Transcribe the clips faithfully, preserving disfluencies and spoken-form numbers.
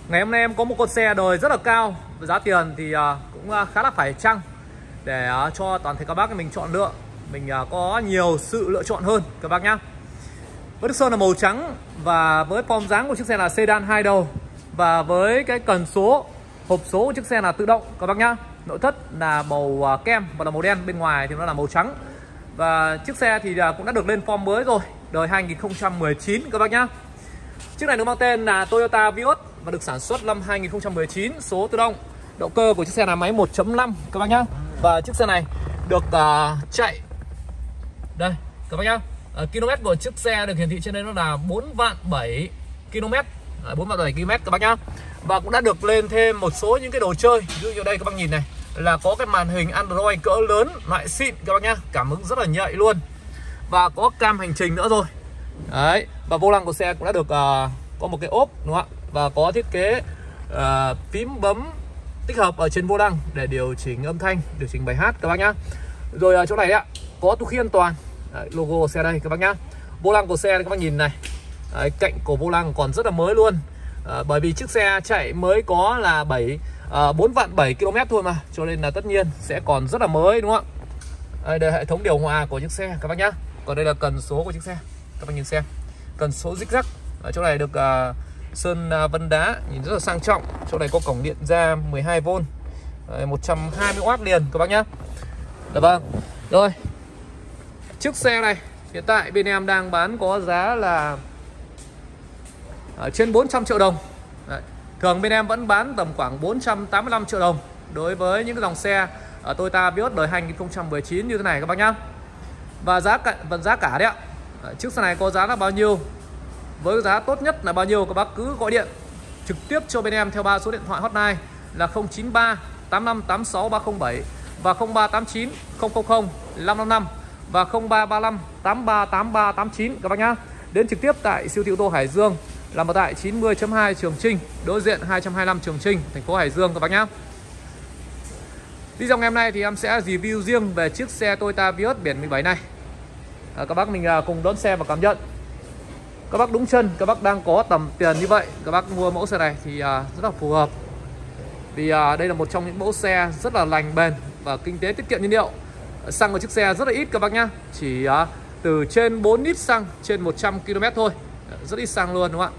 Ngày hôm nay em có một con xe đời rất là cao, giá tiền thì cũng khá là phải chăng để cho toàn thể các bác mình chọn lựa. Mình có nhiều sự lựa chọn hơn các bác nhá. Với Đức Sơn là màu trắng và với form dáng của chiếc xe là sedan hai đầu, và với cái cần số, hộp số của chiếc xe là tự động các bác nhá. Nội thất là màu kem và là màu đen, bên ngoài thì nó là màu trắng. Và chiếc xe thì cũng đã được lên form mới rồi, đời hai nghìn không trăm mười chín các bác nhá. Chiếc này được mang tên là Toyota Vios và được sản xuất năm hai nghìn không trăm mười chín, số tự động. Động cơ của chiếc xe là máy một chấm năm các bác nhá. Và chiếc xe này được uh, chạy đây các bác nhá. Uh, km của chiếc xe được hiển thị trên đây nó là bốn vạn bảy ki lô mét, uh, bốn vạn bảy ki lô mét các bác nhá. Và cũng đã được lên thêm một số những cái đồ chơi, ví dụ như đây các bác nhìn này là có cái màn hình Android cỡ lớn loại xịn các bác nhá, cảm ứng rất là nhạy luôn. Và có cam hành trình nữa rồi. Đấy, và vô lăng của xe cũng đã được uh, có một cái ốp đúng không ạ? Và có thiết kế uh, phím bấm tích hợp ở trên vô lăng để điều chỉnh âm thanh, điều chỉnh bài hát các bác nhá. Rồi uh, chỗ này ạ, có túi khí an toàn. Đấy, logo của xe đây các bác nhá. Vô lăng của xe các bác nhìn này. Đấy, cạnh của vô lăng còn rất là mới luôn. Uh, bởi vì chiếc xe chạy mới có là bảy uh, bốn vạn bảy ki lô mét thôi mà, cho nên là tất nhiên sẽ còn rất là mới đúng không ạ? Đây, đây hệ thống điều hòa của chiếc xe các bác nhá. Còn đây là cần số của chiếc xe. Các bác nhìn xem, cần số rích rắc. Ở chỗ này được uh, sơn uh, vân đá, nhìn rất là sang trọng. Chỗ này có cổng điện ra mười hai vôn, uh, một trăm hai mươi oát liền các bác nhá. Được vâng. Rồi, chiếc xe này hiện tại bên em đang bán có giá là uh, trên bốn trăm triệu đồng. Đấy. Thường bên em vẫn bán tầm khoảng bốn trăm tám mươi lăm triệu đồng đối với những cái dòng xe ở Toyota Vios đời hai nghìn không trăm mười chín như thế này các bác nhá. Và giá cả, vẫn giá cả đấy ạ. Chiếc xe này có giá là bao nhiêu, với giá tốt nhất là bao nhiêu, các bác cứ gọi điện trực tiếp cho bên em theo ba số điện thoại hotline là không chín ba tám năm tám sáu ba không bảy và không ba tám chín không không không năm năm năm và không ba ba năm tám ba tám ba tám chín các bác nhá. Đến trực tiếp tại siêu thị ô tô Hải Dương, nằm ở tại chín mươi chấm hai Trường Chinh, đối diện hai trăm hai mươi lăm Trường Chinh, thành phố Hải Dương các bác nhá. Video ngày hôm nay thì em sẽ review riêng về chiếc xe Toyota Vios biển mười bảy này. À, các bác mình à, cùng đón xe và cảm nhận. Các bác đúng chân, các bác đang có tầm tiền như vậy, các bác mua mẫu xe này thì à, rất là phù hợp. Vì à, đây là một trong những mẫu xe rất là lành bền và kinh tế tiết kiệm nhiên liệu. Xăng của chiếc xe rất là ít các bác nhá, chỉ à, từ trên bốn lít xăng trên một trăm ki lô mét thôi, rất ít xăng luôn đúng không ạ?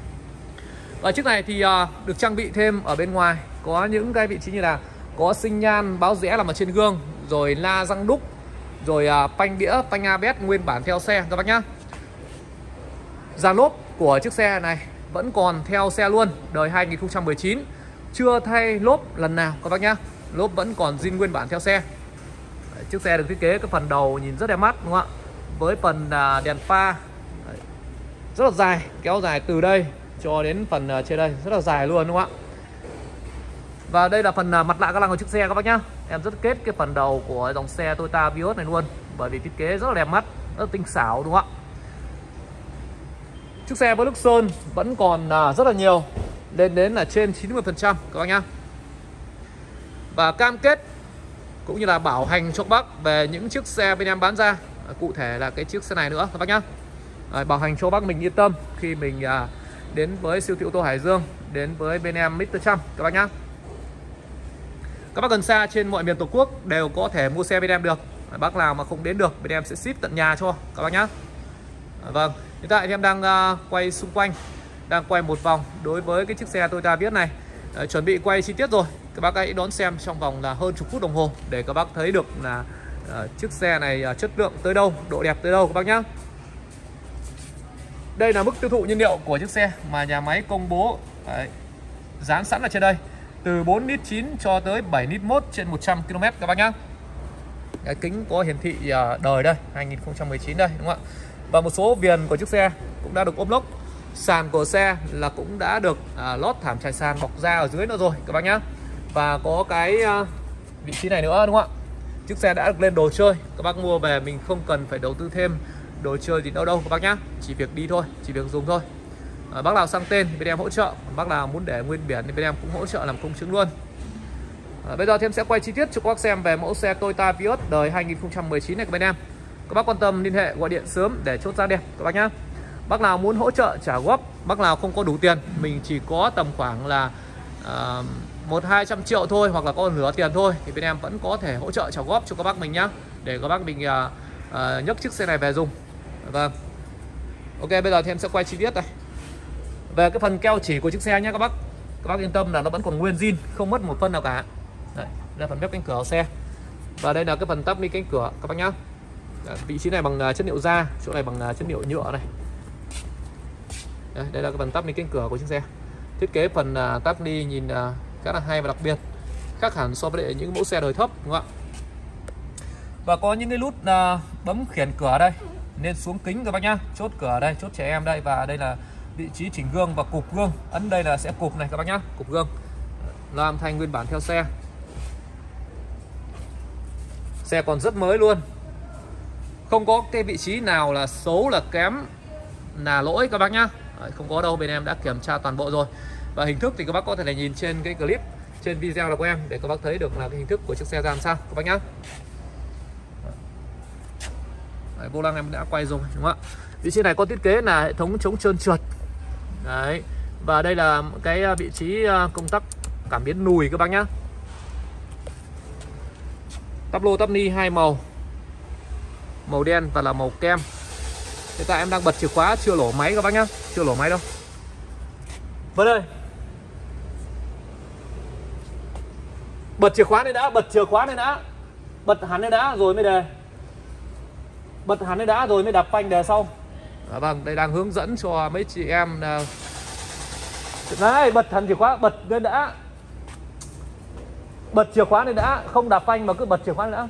Và chiếc này thì à, được trang bị thêm ở bên ngoài có những cái vị trí như là có sinh nhan báo rẽ làm ở trên gương, rồi la răng đúc, rồi à, phanh đĩa, phanh a bê ét nguyên bản theo xe các bác nhá. Dàn lốp của chiếc xe này vẫn còn theo xe luôn, đời hai nghìn không trăm mười chín, chưa thay lốp lần nào các bác nhá. Lốp vẫn còn zin nguyên bản theo xe. Đấy, chiếc xe được thiết kế cái phần đầu nhìn rất đẹp mắt đúng không ạ? Với phần à, đèn pha đấy, rất là dài, kéo dài từ đây cho đến phần à, trên đây rất là dài luôn đúng không ạ? Và đây là phần à, mặt lạ các lăng của chiếc xe các bác nhá. Em rất kết cái phần đầu của dòng xe Toyota Vios này luôn, bởi vì thiết kế rất là đẹp mắt, rất là tinh xảo đúng không ạ? Chiếc xe với nước sơn vẫn còn à, rất là nhiều, lên đến là trên chín mươi phần trăm các bác nhá. Và cam kết cũng như là bảo hành cho các bác về những chiếc xe bên em bán ra, à, cụ thể là cái chiếc xe này nữa các bác nhá. À, bảo hành cho bác mình yên tâm khi mình à, đến với siêu thị ô tô Hải Dương, đến với bên em mít tơ Trump các bác nhá. Các bác gần xa trên mọi miền Tổ quốc đều có thể mua xe bên em được. Bác nào mà không đến được, bên em sẽ ship tận nhà cho các bác nhá. À, vâng, hiện tại thì em đang uh, quay xung quanh, đang quay một vòng đối với cái chiếc xe Toyota Vios này. À, chuẩn bị quay chi tiết rồi. Các bác hãy đón xem trong vòng là hơn chục phút đồng hồ để các bác thấy được là uh, chiếc xe này uh, chất lượng tới đâu, độ đẹp tới đâu các bác nhá. Đây là mức tiêu thụ nhiên liệu của chiếc xe mà nhà máy công bố, đấy, dán sẵn ở trên đây, từ bốn lít chín cho tới bảy lít mốt trên một trăm ki lô mét các bác nhá. Cái kính có hiển thị đời đây, hai nghìn không trăm mười chín đây đúng không ạ? Và một số viền của chiếc xe cũng đã được ốp lốc. Sàn của xe là cũng đã được à, lót thảm trải sàn bọc da ở dưới nữa rồi các bác nhá. Và có cái à, vị trí này nữa đúng không ạ? Chiếc xe đã được lên đồ chơi, các bác mua về mình không cần phải đầu tư thêm đồ chơi gì đâu đâu các bác nhá, chỉ việc đi thôi, chỉ việc dùng thôi. À, bác nào sang tên thì bên em hỗ trợ, bác nào muốn để nguyên biển thì bên em cũng hỗ trợ làm công chứng luôn. À, bây giờ thì em sẽ quay chi tiết cho các bác xem về mẫu xe Toyota Vios đời hai nghìn không trăm mười chín này của bên em. Các bác quan tâm liên hệ gọi điện sớm để chốt giá đẹp các bác nhá. Bác nào muốn hỗ trợ trả góp, bác nào không có đủ tiền, mình chỉ có tầm khoảng là uh, một hai trăm triệu thôi, hoặc là có nửa tiền thôi, thì bên em vẫn có thể hỗ trợ trả góp cho các bác mình nhá, để các bác mình uh, uh, nhấc chiếc xe này về dùng. Vâng. Ok, bây giờ thì em sẽ quay chi tiết đây về cái phần keo chỉ của chiếc xe nhé các bác. Các bác yên tâm là nó vẫn còn nguyên zin, không mất một phân nào cả. Đây, đây là phần mép cánh cửa của xe, và đây là cái phần tắp mi cánh cửa các bác nhá. Đấy, vị trí này bằng uh, chất liệu da, chỗ này bằng uh, chất liệu nhựa này. Đây, đây là cái phần tắp mi cánh cửa của chiếc xe. Thiết kế phần uh, tắp ni nhìn uh, khá là hay và đặc biệt, khác hẳn so với những mẫu xe đời thấp, đúng không ạ? Và có những cái nút uh, bấm khiển cửa đây, nên xuống kính các bác nhá. Chốt cửa đây, chốt trẻ em đây, và đây là vị trí chỉnh gương và cụp gương. Ấn đây là sẽ cụp này các bác nhá, cụp gương. Loa âm thanh nguyên bản theo xe. Xe còn rất mới luôn, không có cái vị trí nào là xấu, là kém, là lỗi các bác nhá. Đấy, không có đâu, bên em đã kiểm tra toàn bộ rồi. Và hình thức thì các bác có thể là nhìn trên cái clip, trên video là của em, để các bác thấy được là cái hình thức của chiếc xe ra làm sao các bác nhá. Đấy, vô lăng em đã quay rồi, đúng không ạ? Vị trí này có thiết kế là hệ thống chống trơn trượt. Đấy. Và đây là cái vị trí công tắc cảm biến lùi các bác nhá. Tắp lô tắp ni hai màu, màu đen và là màu kem. Hiện tại em đang bật chìa khóa, chưa lổ máy các bác nhá, chưa lổ máy đâu. Vâng ơi, bật chìa khóa lên đã, bật chìa khóa lên đã, bật hẳn lên đã rồi mới đề, bật hẳn lên đã rồi mới đạp phanh đề sau. À, vâng, đây đang hướng dẫn cho mấy chị em. Đấy, bật hẳn chìa khóa, bật lên đã, bật chìa khóa lên đã, không đạp phanh mà cứ bật chìa khóa lên đã.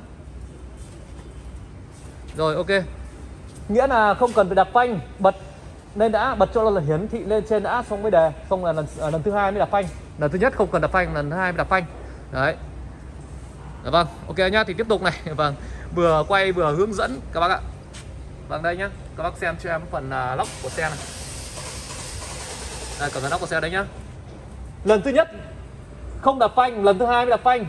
Rồi, ok. Nghĩa là không cần phải đạp phanh, bật lên đã, bật cho là hiển thị lên trên đã, xong mới đề, xong là lần lần thứ hai mới đạp phanh. Lần thứ nhất không cần đạp phanh, lần thứ hai mới đạp phanh. Đấy. Dạ, vâng, ok nhá, thì tiếp tục này. Vâng, vừa quay vừa hướng dẫn các bác ạ. Vâng, đây nhá, các bác xem cho em phần uh, lốc của xe này. Đây, cầm lốc của xe đấy nhá. Lần thứ nhất không đạp phanh, lần thứ hai mới đạp phanh.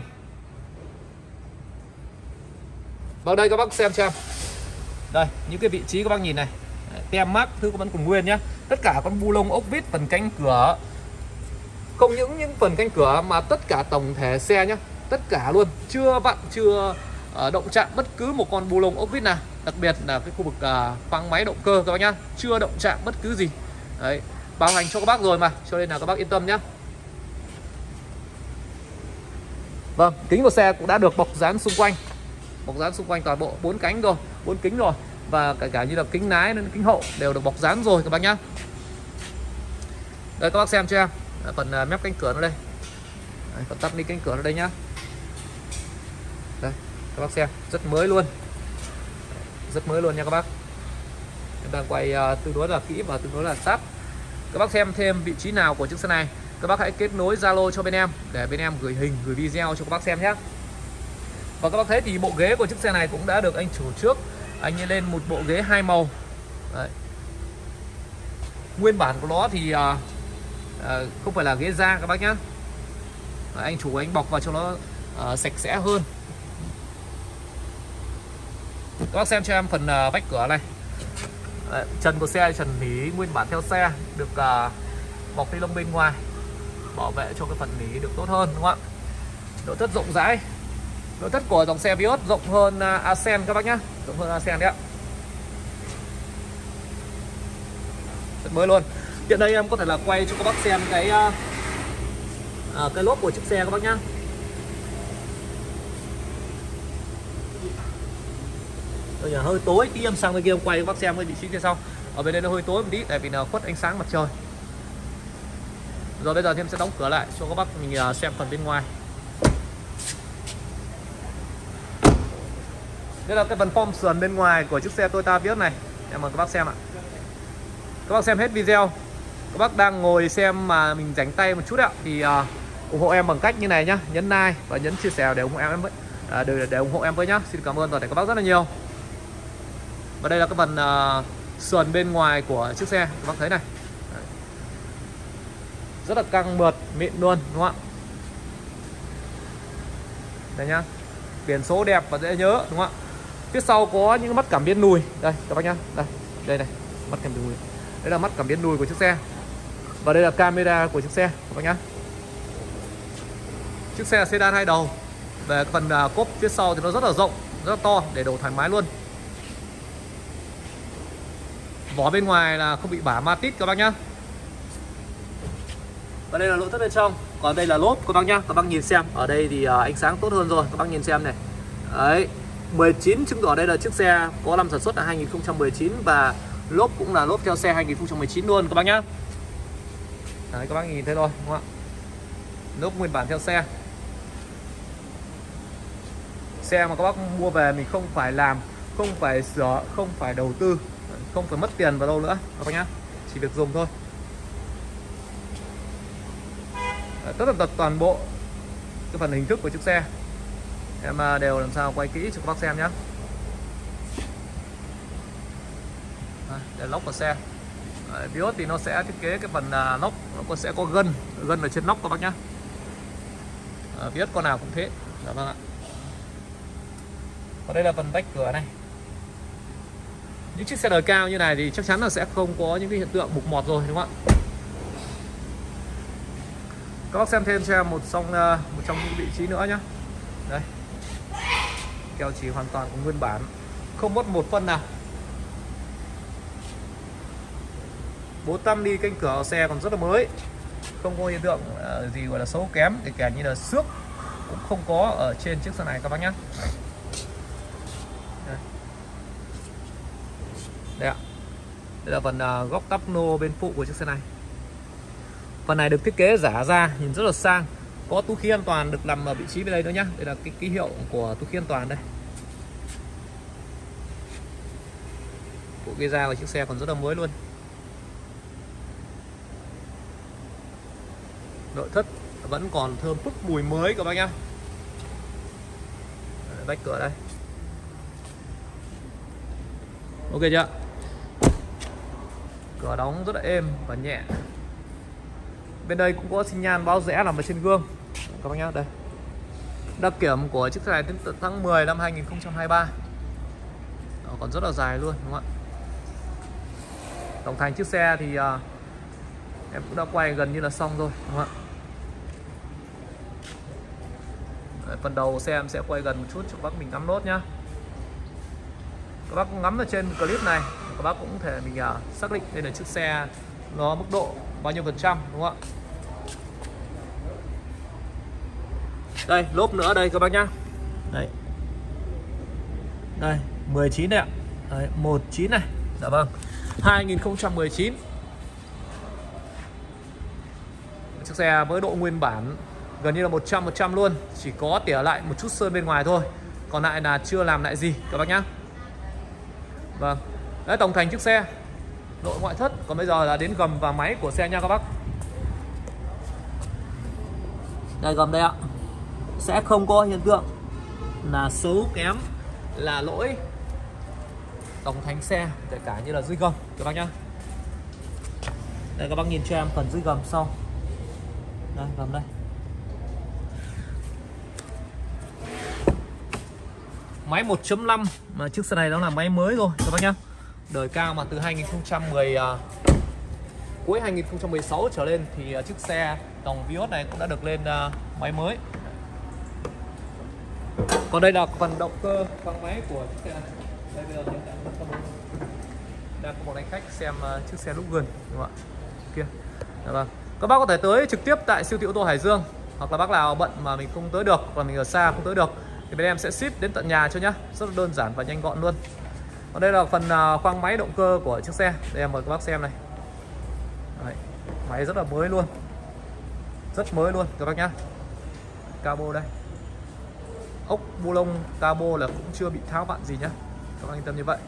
Vâng, đây các bác xem cho em. Đây, những cái vị trí các bác nhìn này, tem mác thứ vẫn còn nguyên nhá. Tất cả con bu lông ốc vít phần cánh cửa, không những những phần cánh cửa mà tất cả tổng thể xe nhá, tất cả luôn, chưa vặn, chưa uh, động chạm bất cứ một con bu lông ốc vít nào. Đặc biệt là cái khu vực uh, khoang máy động cơ các bác nhá, chưa động chạm bất cứ gì. Đấy, bảo hành cho các bác rồi mà, cho nên là các bác yên tâm nhá. Vâng, kính của xe cũng đã được bọc dán xung quanh, bọc dán xung quanh toàn bộ bốn cánh rồi, bốn kính rồi, và cả cả như là kính lái đến kính hậu đều được bọc dán rồi các bác nhá. Đây các bác xem cho em phần uh, mép cánh cửa nó đây. Đấy, phần tắp ni cánh cửa nó đây nhá. Đây các bác xem, rất mới luôn, rất mới luôn nha các bác. Em đang quay uh, tương đối là kỹ và tương đối là sát. Các bác xem thêm vị trí nào của chiếc xe này, các bác hãy kết nối Zalo cho bên em để bên em gửi hình, gửi video cho các bác xem nhé. Và các bác thấy thì bộ ghế của chiếc xe này cũng đã được anh chủ trước anh ấy lên một bộ ghế hai màu. Đấy. Nguyên bản của nó thì uh, uh, không phải là ghế da các bác nhé. Anh chủ anh bọc vào cho nó uh, sạch sẽ hơn. Các bác xem cho em phần uh, vách cửa này. Đấy, trần của xe trần nỉ nguyên bản theo xe, được uh, bọc ni lông bên ngoài, bảo vệ cho cái phần nỉ được tốt hơn, đúng không ạ? Nội thất rộng rãi. Nội thất của dòng xe Vios rộng hơn uh, Ascen các bác nhé, rộng hơn Ascen đấy ạ. Rất mới luôn. Hiện đây em có thể là quay cho các bác xem cái uh, uh, cái lốp của chiếc xe các bác nhé. Bây giờ hơi tối, tí em sang bên kia em quay các bác xem cái vị trí phía sau. Ở bên đây nó hơi tối một tí, tại vì là khuất ánh sáng mặt trời. Rồi bây giờ thì em sẽ đóng cửa lại cho các bác mình xem phần bên ngoài. Đây là cái phần form sườn bên ngoài của chiếc xe Toyota Vios này. Em mời các bác xem ạ. Các bác xem hết video. Các bác đang ngồi xem mà mình rảnh tay một chút ạ, thì uh, ủng hộ em bằng cách như này nhá, nhấn like và nhấn chia sẻ để ủng hộ em với, uh, để, để ủng hộ em với nhá. Xin cảm ơn toàn thể các bác rất là nhiều. Và đây là cái phần uh, sườn bên ngoài của chiếc xe, các bác thấy này. Đấy. Rất là căng mượt, mịn luôn, đúng không ạ? Đây nhá. Biển số đẹp và dễ nhớ, đúng không ạ? Phía sau có những mắt cảm biến lùi. Đây các bác nhá. Đây, đây này, mắt cảm biến lùi. Đây là mắt cảm biến lùi của chiếc xe. Và đây là camera của chiếc xe các bác nhá. Chiếc xe là sedan hai đầu. Về phần uh, cốp phía sau thì nó rất là rộng, rất là to để đổ thoải mái luôn. Vỏ bên ngoài là không bị bả ma tít các bác nhá. Và đây là nội thất bên trong. Còn đây là lốp các bác nhá. Các bác nhìn xem, ở đây thì uh, ánh sáng tốt hơn rồi. Các bác nhìn xem này. Đấy, mười chín chứng tỏ đây là chiếc xe có năm sản xuất là hai nghìn không trăm mười chín. Và lốp cũng là lốp theo xe hai nghìn không trăm mười chín luôn các bác nhá. Đấy, các bác nhìn thấy rồi đúng không ạ? Lốp nguyên bản theo xe. Xe mà các bác mua về mình không phải làm, không phải sửa, không phải đầu tư, không phải mất tiền vào đâu nữa các bác nhá. Chỉ việc dùng thôi. Đấy, tất tật toàn bộ cái phần hình thức của chiếc xe em đều làm sao quay kỹ cho các bác xem nhé. Để lốc của xe. Đấy, Vios thì nó sẽ thiết kế cái phần uh, nóc nó có sẽ có gân gân ở trên nóc các bác nhá. À, Vios con nào cũng thế. Dạ vâng ạ. Còn đây là phần vách cửa này. Những chiếc xe đời cao như này thì chắc chắn là sẽ không có những cái hiện tượng mục mọt rồi đúng không ạ? Các bác xem thêm cho em một trong uh, một trong những vị trí nữa nhé. Đây. Keo chỉ hoàn toàn của nguyên bản, không mất một phân nào. Bố tăm đi kênh cửa xe còn rất là mới, không có hiện tượng uh, gì gọi là xấu kém, kể cả như là xước cũng không có ở trên chiếc xe này các bác nhé. Đây. Đây ạ. Đây là phần uh, góc tắp nô bên phụ của chiếc xe này. Phần này được thiết kế giả ra nhìn rất là sang, có túi khí an toàn được nằm ở vị trí bên đây nữa nhá. Đây là cái ký hiệu của túi khí an toàn đây. Bộ gây ra của chiếc xe còn rất là mới luôn. Nội thất vẫn còn thơm phức mùi mới các bác nhá. Vách cửa đây. Ok chưa? Cửa đóng rất là êm và nhẹ. Bên đây cũng có xi nhan báo rẽ nằm ở trên gương các bác nhá. Đây, đăng kiểm của chiếc xe này đến tận tháng mười năm hai nghìn không trăm hai mươi ba. Đó, còn rất là dài luôn đúng không ạ? Tổng thành chiếc xe thì uh, em cũng đã quay gần như là xong rồi đúng không ạ? Đấy, phần đầu xe em sẽ quay gần một chút cho các bác mình ngắm nốt nhá. Các bác ngắm ở trên clip này, các bác cũng thể mình uh, xác định đây là chiếc xe nó mức độ bao nhiêu phần trăm đúng không ạ? Đây, lốp nữa đây các bác nhá. Đây. Đây, mười chín đây ạ. Đấy, mười chín này. Dạ vâng. hai nghìn không trăm mười chín. Chiếc xe với độ nguyên bản gần như là một trăm phần trăm luôn, chỉ có tỉa lại một chút sơn bên ngoài thôi. Còn lại là chưa làm lại gì các bác nhá. Vâng. Đấy, tổng thành chiếc xe, nội ngoại thất. Còn bây giờ là đến gầm và máy của xe nha các bác. Đây, gầm đây ạ. Sẽ không có hiện tượng là xấu kém, là lỗi tổng thành xe, kể cả như là dưới gầm các bác nhá. Đây, các bác nhìn cho em phần dưới gầm sau. Đây, gầm đây. Máy một chấm năm mà chiếc xe này nó là máy mới rồi các bác nhá. Đời cao mà từ hai nghìn không trăm mười uh, cuối hai nghìn không trăm mười sáu trở lên thì uh, chiếc xe dòng Vios này cũng đã được lên uh, máy mới. Còn đây là phần động cơ khoang máy của chiếc xe này. Đây, bây giờ hiện tại đang có một anh khách xem uh, chiếc xe lúc gần đúng không ạ? Kia. Dạ vâng. Các bác có thể tới trực tiếp tại siêu thị ô tô Hải Dương, hoặc là bác nào bận mà mình không tới được, hoặc là mình ở xa không tới được thì bên em sẽ ship đến tận nhà cho nhá. Rất là đơn giản và nhanh gọn luôn. Còn đây là phần uh, khoang máy động cơ của chiếc xe. Đây em mời các bác xem này. Đấy, máy rất là mới luôn, rất mới luôn các bác nhá. Cabo đây, ốc bu lông cabo là cũng chưa bị tháo vặn gì nhá, các bác yên tâm như vậy.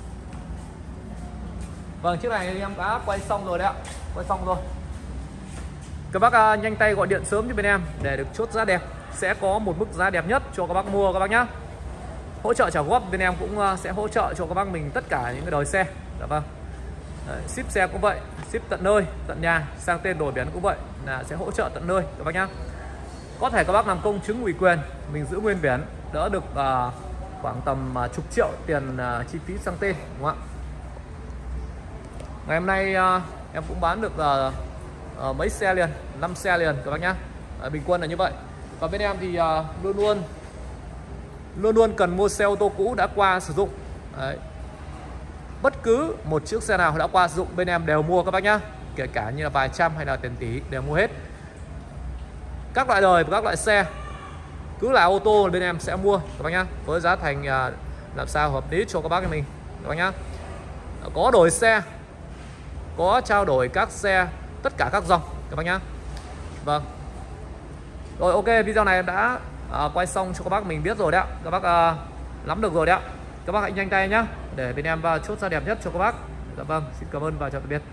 Vâng, chiếc này em đã quay xong rồi đấy ạ, quay xong rồi. Các bác uh, nhanh tay gọi điện sớm cho bên em để được chốt giá đẹp, sẽ có một mức giá đẹp nhất cho các bác mua các bác nhá. Hỗ trợ trả góp bên em cũng uh, sẽ hỗ trợ cho các bác mình tất cả những cái đời xe. Dạ vâng. Đấy, ship xe cũng vậy, ship tận nơi, tận nhà, sang tên đổi biển cũng vậy, là sẽ hỗ trợ tận nơi các bác nhá. Có thể các bác làm công chứng ủy quyền, mình giữ nguyên biển, đỡ được uh, khoảng tầm uh, chục triệu tiền uh, chi phí sang tên đúng không ạ? Ngày hôm nay uh, em cũng bán được uh, uh, mấy xe liền, năm xe liền các bác nhá. uh, Bình quân là như vậy. Và bên em thì uh, luôn luôn Luôn luôn cần mua xe ô tô cũ đã qua sử dụng. Đấy. Bất cứ một chiếc xe nào đã qua sử dụng bên em đều mua các bác nhá. Kể cả như là vài trăm hay là tiền tỷ đều mua hết. Các loại đời và các loại xe, cứ là ô tô bên em sẽ mua các bác nhá, với giá thành uh, làm sao hợp lý cho các bác mình các bác nhá. Có đổi xe, có trao đổi các xe, tất cả các dòng các bác nhá. Vâng. Rồi, ok, video này em đã uh, quay xong cho các bác mình biết rồi đấy ạ. Các bác uh, nắm được rồi đấy ạ. Các bác hãy nhanh tay nhá, để bên em uh, chốt giá đẹp nhất cho các bác. Dạ vâng, xin cảm ơn và chào tạm biệt.